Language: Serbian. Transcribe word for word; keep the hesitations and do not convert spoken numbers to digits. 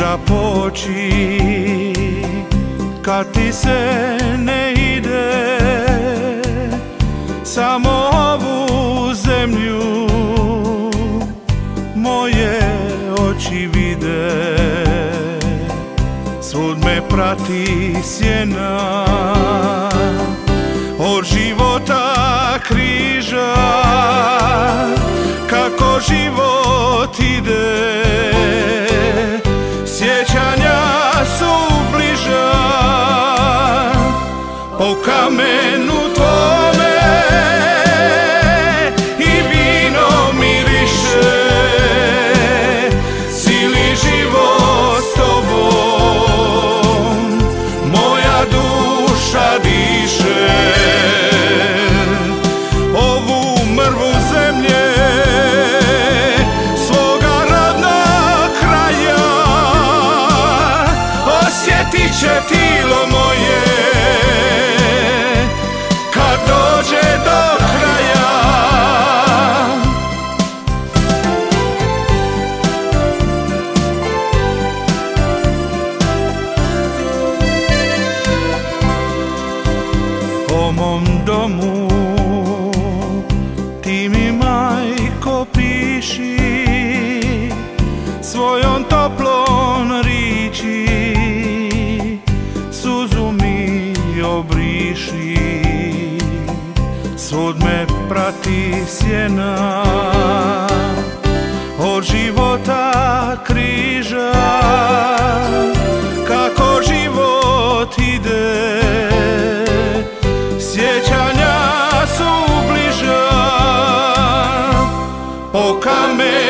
kuda poći kad ti se ne ide, samo ovu zemlju moje oči vide. Svud me prati sjena od života križa, kako život ide, sjećanja su bliža. Po kamenu tvome i vino miriše, cijeli život s tobom moja duša diše. Ovu mrvu zemlje svoga rodnog kraja osjetit će tilo moje kad dođe do kraja. O mom domu ti mi, majko, piši, svojom toplom riči suzu mi obriši. Svud me prati sjena od života križa, kako život ide, sjećanja su bliža. Po kamenu